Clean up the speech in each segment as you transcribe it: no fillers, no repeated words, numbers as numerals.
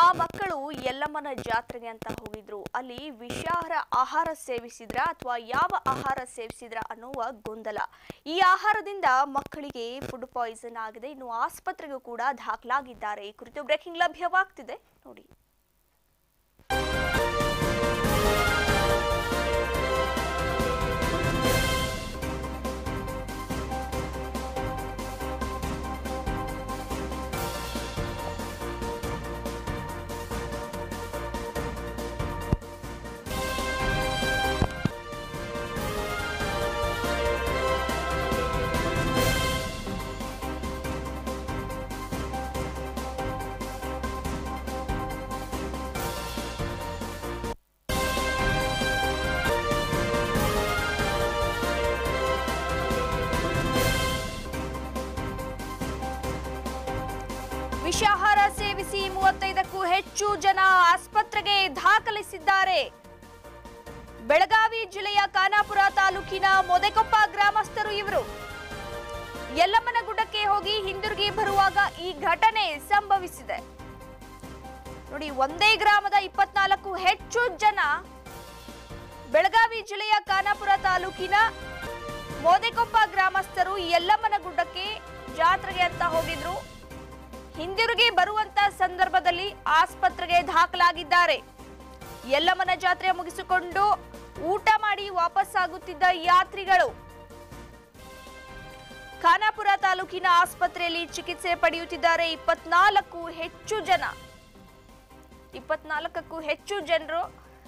ಆ ಮಕ್ಕಳು ಯಲ್ಲಮ್ಮನ ಜಾತ್ರೆಗೆ ಅಂತ ಹೋಗಿದ್ರು. ಅಲ್ಲಿ ವಿಷಾಹಾರ ಆಹಾರ ಸೇವಿಸಿದ್ರ ಅಥವಾ ಯಾವ ಆಹಾರ ಸೇವಿಸಿದ್ರ ಅನ್ನುವ ಗೊಂದಲ. ಈ ಆಹಾರದಿಂದ ಮಕ್ಕಳಿಗೆ ಫುಡ್ ಪಾಯ್ಸನ್ ಆಗಿದೆ. ಇನ್ನು ಆಸ್ಪತ್ರೆಗೂ ಕೂಡ ದಾಖಲಾಗಿದ್ದಾರೆ. ಈ ಕುರಿತು ಬ್ರೇಕಿಂಗ್ ಲಭ್ಯವಾಗ್ತಿದೆ ನೋಡಿ. ವಿಷಾಹಾರ ಸೇವಿಸಿ 35ಕ್ಕೂ ಹೆಚ್ಚು ಜನ ಆಸ್ಪತ್ರೆಗೆ ದಾಖಲಿಸಿದ್ದಾರೆ. ಬೆಳಗಾವಿ ಜಿಲ್ಲೆಯ ಖಾನಾಪುರ ತಾಲೂಕಿನ ಮೊದೆಕೊಪ್ಪ ಗ್ರಾಮಸ್ಥರು ಇವರು. ಯಲ್ಲಮ್ಮನ ಗುಡ್ಡಕ್ಕೆ ಹೋಗಿ ಹಿಂದಿರುಗಿ ಬರುವಾಗ ಈ ಘಟನೆ ಸಂಭವಿಸಿದೆ. ನೋಡಿ, ಒಂದೇ ಗ್ರಾಮದ 24ಕ್ಕೂ ಹೆಚ್ಚು ಜನ ಬೆಳಗಾವಿ ಜಿಲ್ಲೆಯ ಖಾನಾಪುರ ತಾಲೂಕಿನ ಮೊದೆಕೊಪ್ಪ ಗ್ರಾಮಸ್ಥರು ಯಲ್ಲಮ್ಮನ ಗುಡ್ಡಕ್ಕೆ ಜಾತ್ರೆಗೆ ಅಂತ ಹೋಗಿದ್ರು. ಹಿಂದಿರುಗಿ ಬರುವಂತ ಸಂದರ್ಭದಲ್ಲಿ ಆಸ್ಪತ್ರೆಗೆ ದಾಖಲಾಗಿದ್ದಾರೆ. ಯಲ್ಲಮ್ಮನ ಜಾತ್ರೆ ಮುಗಿಸಿಕೊಂಡು ಊಟ ಮಾಡಿ ವಾಪಸ್ ಆಗುತ್ತಿದ್ದ ಯಾತ್ರಿಗಳು ಖಾನಾಪುರ ತಾಲೂಕಿನ ಆಸ್ಪತ್ರೆಯಲ್ಲಿ ಚಿಕಿತ್ಸೆ ಪಡೆಯುತ್ತಿದ್ದಾರೆ. 24ಕ್ಕೂ ಹೆಚ್ಚು ಜನರು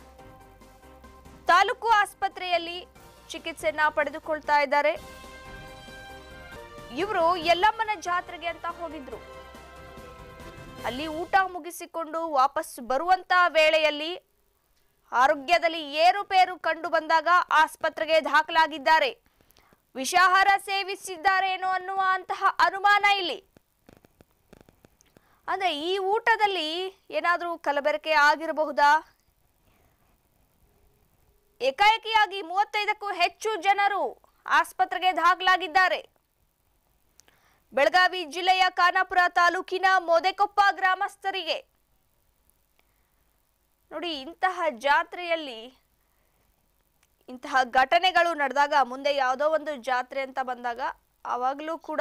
ತಾಲೂಕು ಆಸ್ಪತ್ರೆಯಲ್ಲಿ ಚಿಕಿತ್ಸೆಯನ್ನ ಪಡೆದುಕೊಳ್ತಾ ಇದ್ದಾರೆ. ಇವರು ಯಲ್ಲಮ್ಮನ ಜಾತ್ರೆಗೆ ಅಂತ ಹೋಗಿದ್ರು. ಅಲ್ಲಿ ಊಟ ಮುಗಿಸಿಕೊಂಡು ವಾಪಸ್ ಬರುವಂತ ವೇಳೆಯಲ್ಲಿ ಆರೋಗ್ಯದಲ್ಲಿ ಏರುಪೇರು ಕಂಡು ಬಂದಾಗ ಆಸ್ಪತ್ರೆಗೆ ದಾಖಲಾಗಿದ್ದಾರೆ. ವಿಷಾಹಾರ ಸೇವಿಸಿದ್ದಾರೇನೋ ಅನ್ನುವಂತಹ ಅನುಮಾನ ಇಲ್ಲಿ. ಅಂದ್ರೆ ಈ ಊಟದಲ್ಲಿ ಏನಾದ್ರೂ ಕಲಬೆರಕೆ ಆಗಿರಬಹುದಾ? ಏಕಾಏಕಿಯಾಗಿ 35ಕ್ಕೂ ಹೆಚ್ಚು ಜನರು ಆಸ್ಪತ್ರೆಗೆ ದಾಖಲಾಗಿದ್ದಾರೆ. ಬೆಳಗಾವಿ ಜಿಲ್ಲೆಯ ಖಾನಾಪುರ ತಾಲೂಕಿನ ಮೊದೆಕೊಪ್ಪ ಗ್ರಾಮಸ್ಥರಿಗೆ ನೋಡಿ, ಇಂತಹ ಜಾತ್ರೆಯಲ್ಲಿ ಇಂತಹ ಘಟನೆಗಳು ನಡೆದಾಗ, ಮುಂದೆ ಯಾವುದೋ ಒಂದು ಜಾತ್ರೆ ಅಂತ ಬಂದಾಗ ಆವಾಗಲೂ ಕೂಡ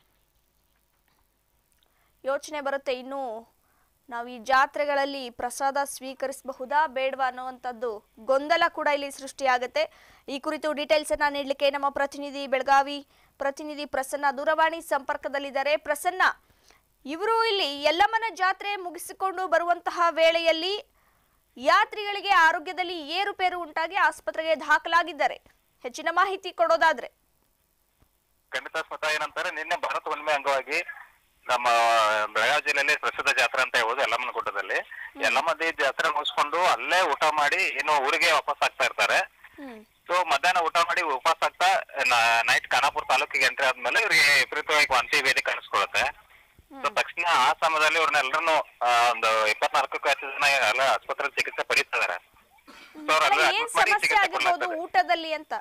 ಯೋಚನೆ ಬರುತ್ತೆ, ಇನ್ನು ನಾವು ಈ ಜಾತ್ರೆಗಳಲ್ಲಿ ಪ್ರಸಾದ ಸ್ವೀಕರಿಸಬಹುದಾ ಬೇಡವಾ ಅನ್ನುವಂಥದ್ದು ಗೊಂದಲ ಕೂಡ ಇಲ್ಲಿ ಸೃಷ್ಟಿಯಾಗುತ್ತೆ. ಈ ಕುರಿತು ಡೀಟೇಲ್ಸ್ ಅನ್ನ ನೀಡಲಿಕ್ಕೆ ನಮ್ಮ ಬೆಳಗಾವಿ ಪ್ರತಿನಿಧಿ ಪ್ರಸನ್ನ ದೂರವಾಣಿ ಸಂಪರ್ಕದಲ್ಲಿದ್ದಾರೆ. ಪ್ರಸನ್ನ, ಇವರು ಇಲ್ಲಿ ಯಲ್ಲಮ್ಮನ ಜಾತ್ರೆ ಮುಗಿಸಿಕೊಂಡು ಬರುವಂತಹ ವೇಳೆಯಲ್ಲಿ ಯಾತ್ರಿಗಳಿಗೆ ಆರೋಗ್ಯದಲ್ಲಿ ಏರುಪೇರು ಉಂಟಾಗಿ ಆಸ್ಪತ್ರೆಗೆ ದಾಖಲಾಗಿದ್ದಾರೆ. ಹೆಚ್ಚಿನ ಮಾಹಿತಿ ಕೊಡೋದಾದ್ರೆ? ಖಂಡಿತ ಸ್ಮಿತಾ, ಏನಂತಾರೆ, ನಿನ್ನೆ ಭಾರತ ಹುಣ್ಣಿಮೆ ಅಂಗವಾಗಿ ನಮ್ಮ ಬೆಳಗಾವಿ ಜಿಲ್ಲೆಯಲ್ಲಿ ಪ್ರಸಿದ್ಧ ಜಾತ್ರೆ ಅಂತ ಹೇಳ್ಬೋದು ಯಲ್ಲಮ್ಮನ ಗುಡ್ಡದಲ್ಲಿ. ಯಲ್ಲಮ್ಮ ಜಾತ್ರೆ ಮುಗಿಸ್ಕೊಂಡು ಅಲ್ಲೇ ಊಟ ಮಾಡಿ ಇನ್ನು ಊರಿಗೆ ವಾಪಸ್ ಆಗ್ತಾ ಇರ್ತಾರೆ. ಸೊ ಮಧ್ಯಾಹ್ನ ಊಟ ಮಾಡಿ ವಾಪಸ್ ಆಗ್ತಾ ನೈಟ್ ಖಾನಾಪುರ ತಾಲೂಕಿಗೆ ಎಂಟ್ರಿ ಆದ್ಮೇಲೆ ಇವ್ರಿಗೆ ವಿಪರೀತವಾಗಿ ವಾಂತಿ ಭೇದಿ ಕಾಣಿಸ್ಕೊಳುತ್ತೆ. ಸೊ ತಕ್ಷಣ ಆ ಸಮಯದಲ್ಲಿ ಇವ್ರನ್ನೆಲ್ಲರನ್ನು ಒಂದು 24ಕ್ಕೂ ಹೆಚ್ಚು ಜನ ಎಲ್ಲ ಆಸ್ಪತ್ರೆ ಚಿಕಿತ್ಸೆ ಪಡೀತಿದ್ದಾರೆ. ಸೊ ಅವ್ರಲ್ಲ ಊಟದಲ್ಲಿ ಅಂತ.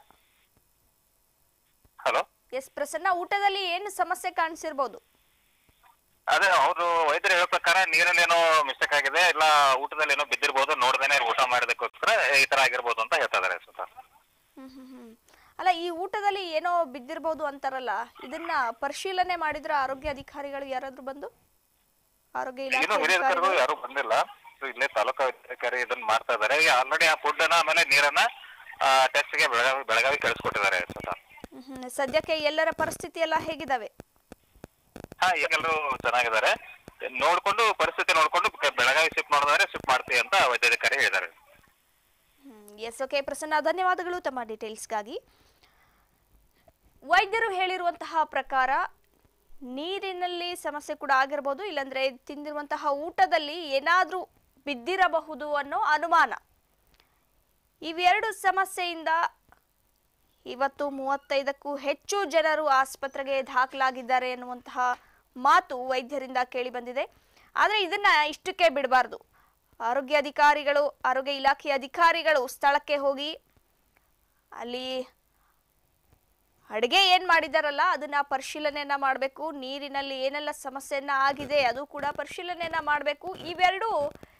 ಹಲೋ, ಎಸ್ ಪ್ರಸನ್ನ, ಊಟದಲ್ಲಿ ಏನು ಸಮಸ್ಯೆ ಕಾಣಿಸಿರ್ಬೋದು? ಅದೇ ಅವರು ವೈದ್ಯರು ಹೇಳೋ ಪ್ರಕಾರ ನೀರಲ್ಲಿ ಏನೋ ಮಿಸ್ಟೇಕ್ ಆಗಿದೆ, ಇಲ್ಲ ಊಟದಲ್ಲಿ ಏನೋ ಬಿದ್ದಿರ್ಬೋದು, ನೋಡ್ದೇನೆ ಊಟ ಮಾಡೋದಕ್ಕೋಸ್ಕರ ಈ ತರ ಆಗಿರ್ಬೋದು ಅಂತ ಹೇಳ್ತಾ ಇದಾರೆ. ಅಲ್ಲ, ಈ ಊಟದಲ್ಲಿ ಏನೋ ಬಿದ್ದಿರ್ಬೋದು ಅಂತಾರಲ್ಲ, ಇದನ್ನ ಪರಿಶೀಲನೆ ಮಾಡಿದ್ರ ಆರೋಗ್ಯ ಅಧಿಕಾರಿಗಳು ಯಾರಾದ್ರೂ ಬಂದು? ಆರೋಗ್ಯ ಇಲಾಖೆ ಯಾರು ಬಂದಿಲ್ಲ. ಇಲ್ಲೇ ತಾಲೂಕಾ ಅಧಿಕಾರಿ ಇದನ್ನ ಮಾಡ್ತಾ ಇದಾರೆ. ಆಲ್ರೆಡಿ ಆ ಫುಡ್ ಅನ್ನ ಆಮೇಲೆ ನೀರನ್ನ ಟೆಸ್ಟ್ ಗೆ ಬೆಳಗಾವಿ ಕಳಿಸ್ಕೊಟ್ಟಿದ್ದಾರೆ. ಸದ್ಯಕ್ಕೆ ಎಲ್ಲರ ಪರಿಸ್ಥಿತಿ ಎಲ್ಲ ಹೇಗಿದಾವೆ? ಈಗೆಲ್ಲರೂ ಚೆನ್ನಾಗಿದ್ದಾರೆ. ನೋಡ್ಕೊಂಡು ಪರಿಸ್ಥಿತಿ ನೋಡ್ಕೊಂಡು ಬೆಳಗಾವಿ ಶಿಫ್ಟ್ ಮಾಡಿದ್ರೆ ಶಿಫ್ಟ್ ಮಾಡ್ತೀವಿ ಅಂತ ವೈದ್ಯಾಧಿಕಾರಿ ಹೇಳಿದ್ದಾರೆ. ಎಸ್, ಓಕೆ ಪ್ರಸನ್ನ, ಧನ್ಯವಾದಗಳು ತಮ್ಮ ಡೀಟೇಲ್ಸ್ಗಾಗಿ. ವೈದ್ಯರು ಹೇಳಿರುವಂತಹ ಪ್ರಕಾರ ನೀರಿನಲ್ಲಿ ಸಮಸ್ಯೆ ಕೂಡ ಆಗಿರಬಹುದು, ಇಲ್ಲಾಂದ್ರೆ ತಿಂದಿರುವಂತಹ ಊಟದಲ್ಲಿ ಏನಾದ್ರೂ ಬಿದ್ದಿರಬಹುದು ಅನ್ನೋ ಅನುಮಾನ. ಇವೆರಡು ಸಮಸ್ಯೆಯಿಂದ ಇವತ್ತು 35ಕ್ಕೂ ಹೆಚ್ಚು ಜನರು ಆಸ್ಪತ್ರೆಗೆ ದಾಖಲಾಗಿದ್ದಾರೆ ಎನ್ನುವಂತಹ ಮಾತು ವೈದ್ಯರಿಂದ ಕೇಳಿ ಬಂದಿದೆ. ಆದರೆ ಇದನ್ನ ಇಷ್ಟಕ್ಕೆ ಬಿಡಬಾರ್ದು. ಆರೋಗ್ಯ ಇಲಾಖೆಯ ಅಧಿಕಾರಿಗಳು ಸ್ಥಳಕ್ಕೆ ಹೋಗಿ ಅಲ್ಲಿ ಅಡಿಗೆ ಏನು ಮಾಡಿದಾರಲ್ಲ ಅದನ್ನ ಪರಿಶೀಲನೆಯನ್ನ ಮಾಡಬೇಕು. ನೀರಿನಲ್ಲಿ ಏನೆಲ್ಲ ಸಮಸ್ಯೆಯನ್ನ ಆಗಿದೆ ಅದು ಕೂಡ ಪರಿಶೀಲನೆಯನ್ನ ಮಾಡಬೇಕು. ಇವೆರಡು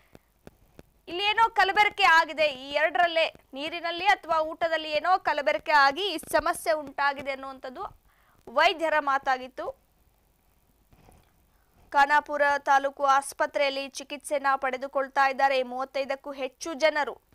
ಇಲ್ಲಿ ಏನೋ ಕಲಬೆರಕೆ ಆಗಿದೆ, ಈ ಎರಡರಲ್ಲೇ ನೀರಿನಲ್ಲಿ ಅಥವಾ ಊಟದಲ್ಲಿ ಏನೋ ಕಲಬೆರಕೆ ಆಗಿ ಈ ಸಮಸ್ಯೆ ಉಂಟಾಗಿದೆ ಅನ್ನುವಂಥದ್ದು ವೈದ್ಯರ ಮಾತಾಗಿತ್ತು. ಖಾನಾಪುರ ತಾಲೂಕು ಆಸ್ಪತ್ರೆಯಲ್ಲಿ ಚಿಕಿತ್ಸೆನ ಪಡೆದುಕೊಳ್ತಾ ಇದ್ದಾರೆ 35ಕ್ಕೂ ಹೆಚ್ಚು ಜನರು.